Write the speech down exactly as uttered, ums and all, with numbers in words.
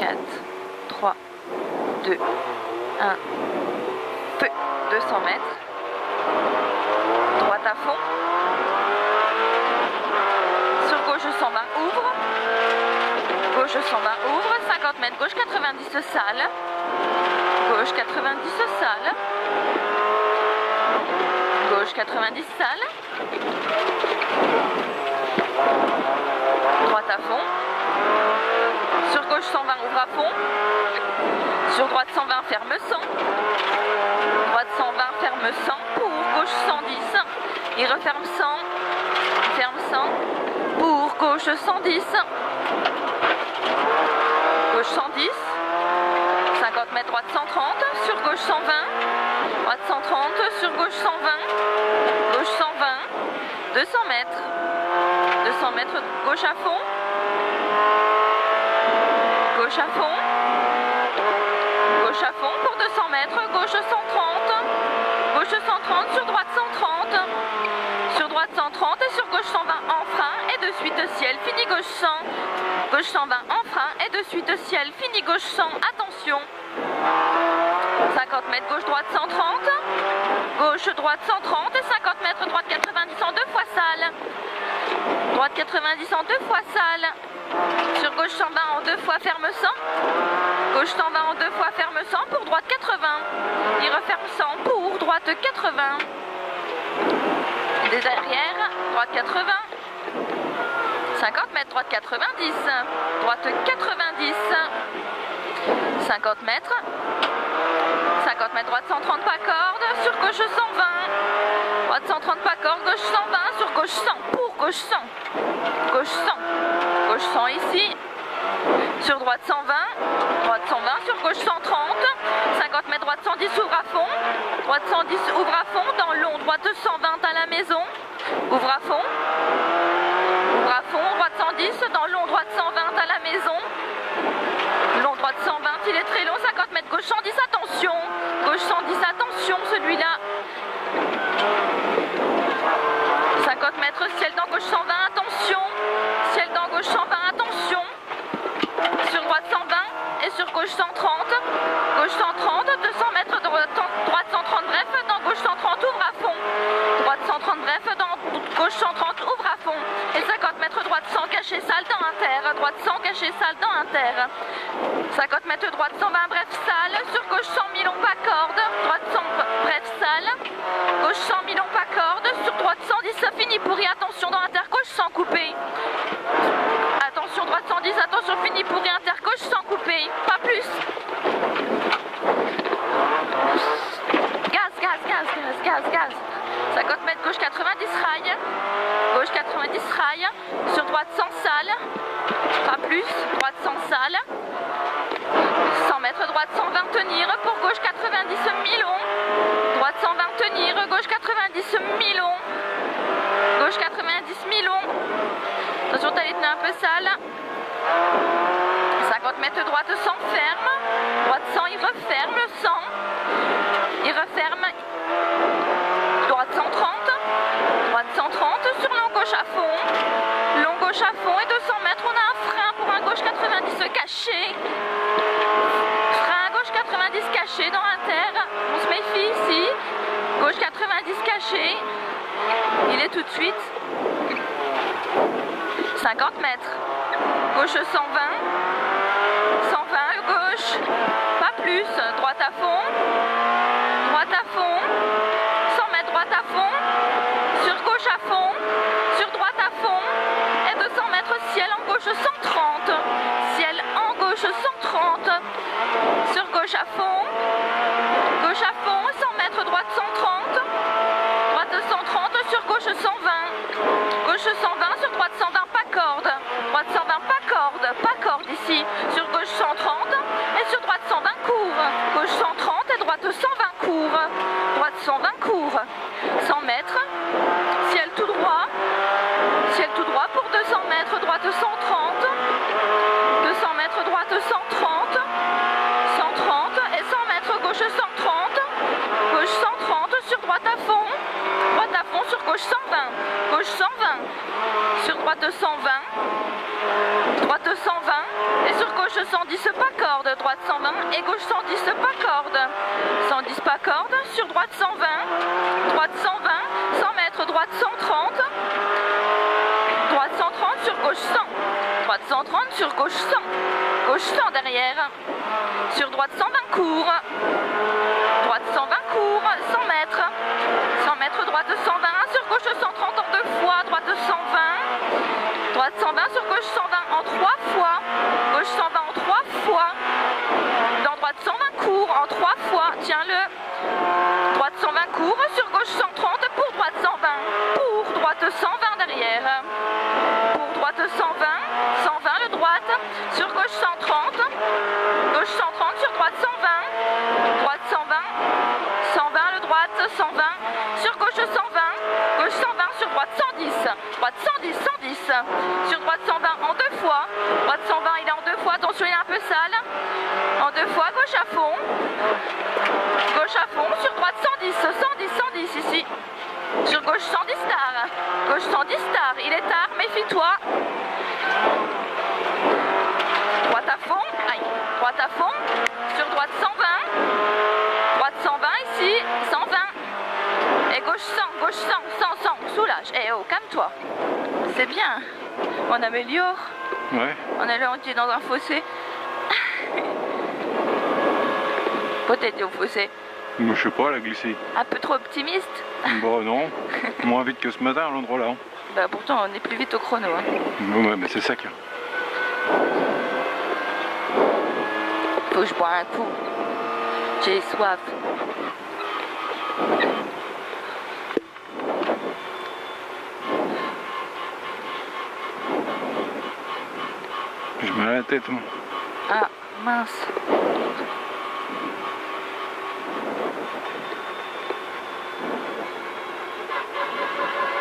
quatre, trois, deux, un, feu, deux cents mètres, droite à fond, sur gauche cent vingt, ouvre, gauche cent vingt, ouvre, cinquante mètres, gauche quatre-vingt-dix, sale, gauche quatre-vingt-dix, sale, gauche quatre-vingt-dix, sale, droite à fond, sur gauche cent vingt, ouvre à fond, sur droite cent vingt, ferme cent, droite cent vingt, ferme cent, pour gauche cent dix, il referme cent, ferme cent, pour gauche cent dix, gauche cent dix, cinquante mètres, droite cent trente, sur gauche cent vingt, droite cent trente, sur gauche cent vingt, gauche cent vingt, deux cents mètres, deux cents mètres, gauche à fond, gauche à fond, gauche à fond pour deux cents mètres, gauche cent trente, gauche cent trente, sur droite cent trente, sur droite cent trente et sur gauche cent vingt en frein et de suite ciel, fini gauche cent, gauche cent vingt en frein et de suite ciel, fini gauche cent, attention, cinquante mètres, gauche droite cent trente, gauche droite cent trente et cinquante mètres, droite quatre-vingt-dix en deux fois sale, droite quatre-vingt-dix en deux fois sale, sur gauche cent vingt en deux fois ferme cent, gauche cent vingt en deux fois ferme cent pour droite quatre-vingts, il referme cent pour droite quatre-vingts, des derrière, droite quatre-vingts, cinquante mètres, droite quatre-vingt-dix, droite quatre-vingt-dix, cinquante mètres, cinquante mètres, droite cent trente pas corde, sur gauche cent vingt, droite cent trente pas corde, gauche cent vingt, sur gauche cent, pour gauche cent, gauche cent, gauche cent ici, sur droite cent vingt, droite cent vingt, sur gauche cent trente, cinquante mètres, droite cent dix, ouvre à fond, droite cent dix, ouvre à fond, dans long, droite cent vingt à la maison, ouvre à fond, ouvre à fond, droite cent dix, dans long, droite cent vingt à la maison, long, droite cent vingt, il est très long, cinquante mètres, gauche cent dix, attention, gauche cent dix, attention, celui-là, cinquante mètres, ciel dans gauche cent vingt, attention, ciel dans gauche cent vingt, attention, sur droite cent vingt et sur gauche cent trente, gauche cent trente, deux cents mètres, droite cent trente, bref, dans gauche cent trente, ouvre à fond, droite cent trente, bref, dans gauche cent trente, ouvre à fond, et cinquante mètres, droite cent, caché, sale, dans inter, droite cent, caché, sale, dans inter, cinquante mètres, droite cent vingt, bref, sale, sur gauche cent, mi-long, pas corde, droite cent, bref, sale, gauche cent, mi-long, pas corde, sur droite cent dix, ça finit pourri, attention, dans inter, gauche cent, coupé, attention, droite cent dix, attention, fini pourri, inter, gauche cent, coupé, pas plus, gaz, gaz, gaz, gaz, gaz, gaz, cinquante mètres, gauche quatre-vingt-dix, rail, gauche quatre-vingt-dix, rail, sur droite cent, sale, pas plus, droite cent, sale, cent mètres, droite cent vingt, tenir, pour gauche quatre-vingt-dix, mi-long, droite cent vingt, tenir, gauche quatre-vingt-dix, mi-long, gauche quatre-vingt-dix, mi-long, attention, t'as les tenir un peu sale, cinquante mètres, droite cent, ferme, droite cent, il referme, cent, il referme, droite cent trente, droite cent trente, sur long gauche à fond, long gauche à fond et deux cents mètres, on a un frein pour un gauche quatre-vingt-dix caché, frein à gauche quatre-vingt-dix caché dans inter, on se méfie ici, gauche quatre-vingt-dix caché, il est tout de suite, cinquante mètres, gauche cent vingt, cent vingt, gauche, pas plus, droite à fond, droite à fond, cent mètres, droite à fond, sur gauche à fond, sur droite à fond, et deux cents mètres, ciel en gauche cent trente, ciel en gauche cent trente, sur gauche à fond, gauche à fond, cent mètres, droite cent trente, droite cent trente, sur gauche cent vingt, gauche cent vingt, sur droite cent vingt, pas corde, droite cent vingt, pas corde, pas corde ici, sur gauche cent trente, et sur droite cent vingt, court, gauche cent trente et droite cent vingt, court, droite cent vingt, court, cent mètres, ciel tout droit, ciel tout droit pour deux cents mètres, droite cent trente, deux cents mètres, droite cent trente, cent trente et cent mètres, gauche cent trente, gauche cent trente, sur droite à fond, droite à fond, sur gauche cent vingt, gauche cent vingt, sur droite cent vingt, droite cent vingt et sur gauche cent dix pas corde, droite cent vingt et gauche cent dix pas corde. cent dix pas corde, sur droite cent vingt, droite cent vingt, cent mètres, droite cent trente, droite cent trente sur gauche cent, droite cent trente sur gauche cent, gauche cent derrière, sur droite cent vingt court, droite cent vingt court, cent mètres, cent mètres, droite cent vingt, sur gauche cent trente en deux fois, droite cent vingt, droite cent vingt sur gauche cent vingt en trois fois, gauche cent vingt en trois fois, dans droite cent vingt court en trois fois, tiens-le, droite cent vingt court, sur gauche cent trente, pour droite cent vingt, pour droite cent vingt derrière, pour droite cent vingt, cent vingt le droite, sur gauche cent trente, gauche cent trente sur droite cent vingt, droite cent vingt, cent vingt le droite, cent vingt, sur gauche cent vingt, gauche cent vingt sur droite cent dix, droite cent dix, cent dix, sur droite cent vingt en deux fois, droite cent vingt il est en deux fois, attention il est un peu sale, en deux fois, gauche à fond, gauche à fond, sur droite cent dix, cent dix, cent dix ici, sur gauche cent dix tard, gauche cent dix tard, il est tard, méfie-toi, droite à fond, aïe, droite à fond, sur droite cent vingt, droite cent vingt ici, cent vingt, et gauche cent, gauche cent, cent, cent, soulage, eh oh, calme-toi, c'est bien, on améliore, ouais. On est là, on est dans un fossé, peut-être au fossé. Moi, je sais pas, elle a glissé. Un peu trop optimiste. Bon, non, moins vite que ce matin à l'endroit là. Bah pourtant, on est plus vite au chrono. Hein. Ouais, mais c'est ça qu'il y a. Faut que je bois un coup. J'ai soif. J'ai mal à la tête, moi. Ah, mince.